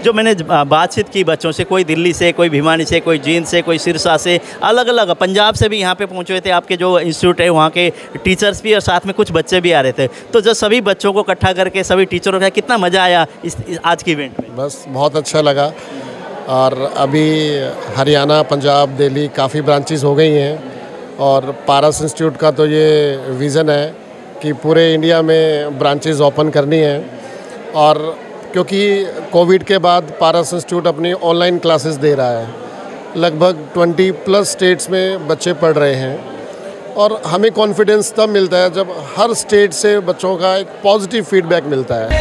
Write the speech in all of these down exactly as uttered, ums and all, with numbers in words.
जो मैंने बातचीत की बच्चों से, कोई दिल्ली से, कोई भिवानी से, कोई जींद से, कोई सिरसा से, अलग अलग पंजाब से भी यहाँ पे पहुँचे हुए थे। आपके जो इंस्टीट्यूट है वहाँ के टीचर्स भी और साथ में कुछ बच्चे भी आ रहे थे। तो जो सभी बच्चों को इकट्ठा करके सभी टीचरों का कितना मज़ा आया इस, इस आज के इवेंट में? बस बहुत अच्छा लगा। और अभी हरियाणा, पंजाब, दिल्ली काफ़ी ब्रांचेस हो गई हैं और पारस इंस्टीट्यूट का तो ये विज़न है कि पूरे इंडिया में ब्रांचेस ओपन करनी है। और क्योंकि कोविड के बाद पारस इंस्टीट्यूट अपनी ऑनलाइन क्लासेस दे रहा है, लगभग बीस प्लस स्टेट्स में बच्चे पढ़ रहे हैं और हमें कॉन्फिडेंस तब मिलता है जब हर स्टेट से बच्चों का एक पॉजिटिव फीडबैक मिलता है।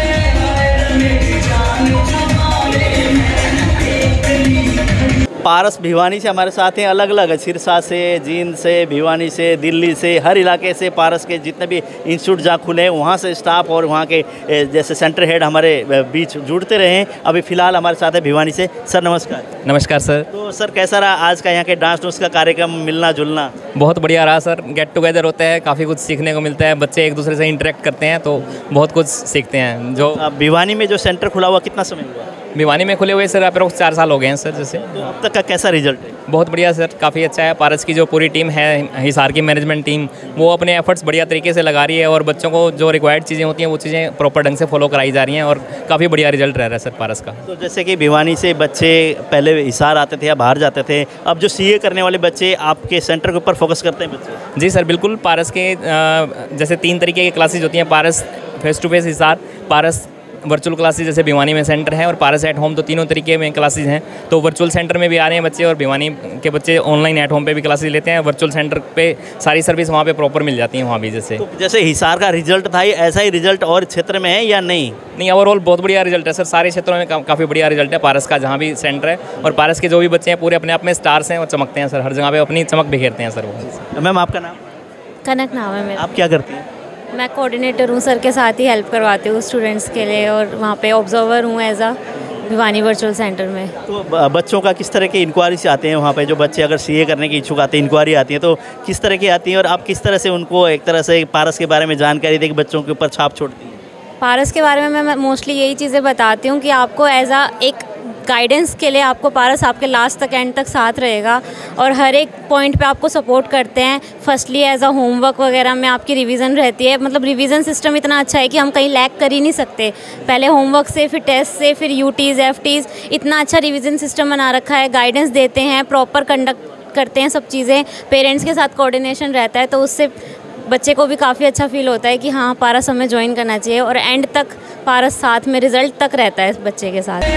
पारस भिवानी से हमारे साथ हैं, अलग अलग सिरसा से, जींद से, भिवानी से, दिल्ली से, हर इलाके से पारस के जितने भी इंस्टीट्यूट जहाँ खुले हैं वहाँ से स्टाफ और वहाँ के जैसे सेंटर हेड हमारे बीच जुड़ते रहे हैं। अभी फ़िलहाल हमारे साथ है भिवानी से। सर नमस्कार। नमस्कार सर। तो सर कैसा रहा आज का यहाँ के डांस डूंस का कार्यक्रम, मिलना जुलना? बहुत बढ़िया रहा सर। गेट टुगेदर होता है, काफ़ी कुछ सीखने को मिलता है, बच्चे एक दूसरे से इंटरेक्ट करते हैं तो बहुत कुछ सीखते हैं। जो भिवानी में जो सेंटर खुला हुआ कितना समय हुआ? भिवानी में खुले हुए सर अप्रोक्स चार साल हो गए हैं सर। जैसे तो अब तक का कैसा रिजल्ट है? बहुत बढ़िया सर, काफ़ी अच्छा है। पारस की जो पूरी टीम है, हिसार की मैनेजमेंट टीम, वो अपने एफर्ट्स बढ़िया तरीके से लगा रही है और बच्चों को जो रिक्वायर्ड चीज़ें होती हैं वो चीज़ें प्रॉपर ढंग से फॉलो कराई जा रही हैं और काफ़ी बढ़िया रिजल्ट रह रहा है सर पारस का। तो जैसे कि भिवानी से बच्चे पहले हिसार आते थे या बाहर जाते थे, अब जो सीए करने वाले बच्चे आपके सेंटर के ऊपर फोकस करते हैं बच्चे? जी सर बिल्कुल। पारस के जैसे तीन तरीके की क्लासेज होती हैं, Paras face to face Hisar, Paras virtual classes जैसे भिवानी में सेंटर है और पारस एट होम, तो तीनों तरीके में क्लासेज हैं। तो वर्चुअल सेंटर में भी आ रहे हैं बच्चे और भिवानी के बच्चे ऑनलाइन एट होम पे भी क्लासेज लेते हैं। वर्चुअल सेंटर पे सारी सर्विस वहाँ पे प्रॉपर मिल जाती है वहाँ भी। जैसे तो जैसे हिसार का रिजल्ट था, ऐसा ही रिजल्ट और क्षेत्र में है या नहीं? नहीं, ओवरऑल बहुत बढ़िया रिजल्ट है सर। सारे क्षेत्रों में काफ़ी बढ़िया रिजल्ट है पारस का, जहाँ भी सेंटर है। और पारस के जो भी बच्चे हैं पूरे अपने आप में स्टार्स हैं और चमकते हैं सर, हर जगह पे अपनी चमक बिखेरते हैं सर वो। मैम आपका नाम? कनक नाम है मेरा। आप क्या करती हैं? मैं कोऑर्डिनेटर हूँ, सर के साथ ही हेल्प करवाती हूँ स्टूडेंट्स के लिए और वहाँ पे ऑब्जर्वर हूँ as a Bhiwani virtual centre में। तो बच्चों का किस तरह की इंक्वायरी से आते हैं वहाँ पे? जो बच्चे अगर सीए करने की इच्छुक आते हैं, इंक्वायरी आती है, तो किस तरह की आती है और आप किस तरह से उनको एक तरह से पारस के बारे में जानकारी दे के बच्चों के ऊपर छाप छोड़ती हैं? पारस के बारे में मैं मोस्टली यही चीज़ें बताती हूँ कि आपको एज अ एक गाइडेंस के लिए आपको पारस आपके लास्ट तक एंड तक साथ रहेगा और हर एक पॉइंट पे आपको सपोर्ट करते हैं। फर्स्टली एज अ होमवर्क वगैरह में आपकी रिवीजन रहती है, मतलब रिवीजन सिस्टम इतना अच्छा है कि हम कहीं लैग कर ही नहीं सकते। पहले होमवर्क से, फिर टेस्ट से, फिर यूटीज़, एफटीज़, इतना अच्छा रिवीजन सिस्टम बना रखा है। गाइडेंस देते हैं, प्रॉपर कंडक्ट करते हैं सब चीज़ें, पेरेंट्स के साथ कोऑर्डिनेशन रहता है, तो उससे बच्चे को भी काफ़ी अच्छा फील होता है कि हाँ पारस हमें ज्वाइन करना चाहिए और एंड तक पारस साथ में रिजल्ट तक रहता है बच्चे के साथ।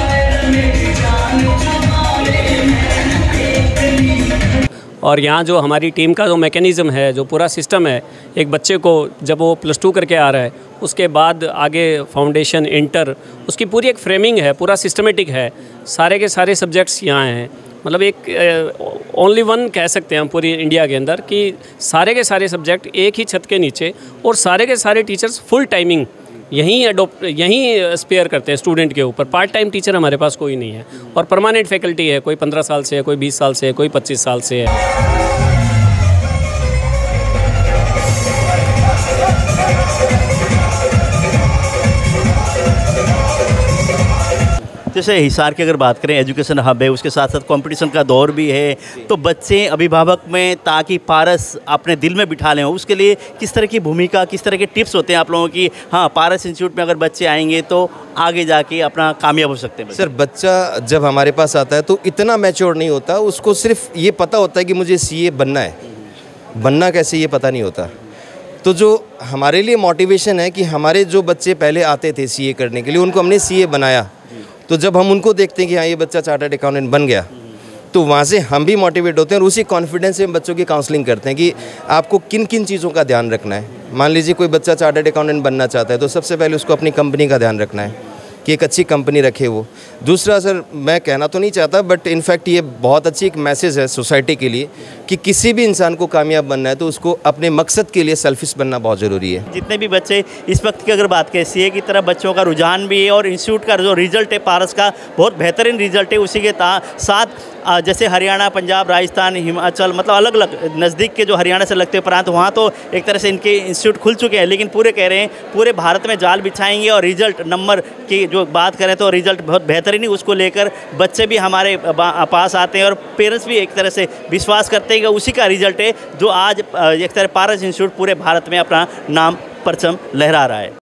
और यहाँ जो हमारी टीम का जो मैकेनिज़्म है, जो पूरा सिस्टम है, एक बच्चे को जब वो प्लस टू करके आ रहा है उसके बाद आगे फाउंडेशन, इंटर, उसकी पूरी एक फ्रेमिंग है, पूरा सिस्टमेटिक है। सारे के सारे सब्जेक्ट्स यहाँ हैं, मतलब एक ओनली वन कह सकते हैं हम पूरी इंडिया के अंदर कि सारे के सारे सब्जेक्ट एक ही छत के नीचे और सारे के सारे टीचर्स फुल टाइमिंग यहीं अडोप्ट यहीं स्पेयर करते हैं स्टूडेंट के ऊपर। पार्ट टाइम टीचर हमारे पास कोई नहीं है और परमानेंट फैकल्टी है, कोई पंद्रह साल से है, कोई बीस साल से है, कोई पच्चीस साल से है। जैसे हिसार की अगर बात करें, एजुकेशन हब है, उसके साथ साथ कंपटीशन का दौर भी है, तो बच्चे अभिभावक में ताकि पारस अपने दिल में बिठा लें, उसके लिए किस तरह की भूमिका, किस तरह के टिप्स होते हैं आप लोगों की? हाँ, पारस इंस्टीट्यूट में अगर बच्चे आएंगे तो आगे जाके अपना कामयाब हो सकते हैं। सर बच्चा जब हमारे पास आता है तो इतना मैच्योर नहीं होता, उसको सिर्फ ये पता होता है कि मुझे सीए बनना है, बनना कैसे ये पता नहीं होता। तो जो हमारे लिए मोटिवेशन है कि हमारे जो बच्चे पहले आते थे सीए करने के लिए, उनको हमने सीए बनाया, तो जब हम उनको देखते हैं कि हाँ ये बच्चा चार्टर्ड अकाउंटेंट बन गया, तो वहाँ से हम भी मोटिवेट होते हैं और उसी कॉन्फिडेंस से हम बच्चों की काउंसलिंग करते हैं कि आपको किन किन चीज़ों का ध्यान रखना है। मान लीजिए कोई बच्चा चार्टर्ड अकाउंटेंट बनना चाहता है तो सबसे पहले उसको अपनी कंपनी का ध्यान रखना है कि एक अच्छी कंपनी रखे वो। दूसरा, सर मैं कहना तो नहीं चाहता बट इनफैक्ट ये बहुत अच्छी एक मैसेज है सोसाइटी के लिए कि किसी भी इंसान को कामयाब बनना है तो उसको अपने मकसद के लिए सेल्फिश बनना बहुत ज़रूरी है। जितने भी बच्चे इस वक्त की अगर बात करें सीए की तरफ बच्चों का रुझान भी है और इंस्टीट्यूट का जो रिज़ल्ट है पारस का बहुत बेहतरीन रिज़ल्ट है। उसी के साथ जैसे हरियाणा, पंजाब, राजस्थान, हिमाचल, मतलब अलग अलग नज़दीक के जो हरियाणा से लगते प्रांत, वहाँ तो एक तरह से इनके इंस्टीट्यूट खुल चुके हैं, लेकिन पूरे कह रहे हैं पूरे भारत में जाल बिछाएंगे और रिज़ल्ट नंबर की जो बात करें तो रिज़ल्ट बहुत बेहतरीन है। उसको लेकर बच्चे भी हमारे पास आते हैं और पेरेंट्स भी एक तरह से विश्वास करते हैं कि उसी का रिज़ल्ट है जो आज एक तरह पारस इंस्टीट्यूट पूरे भारत में अपना नाम परचम लहरा रहा है।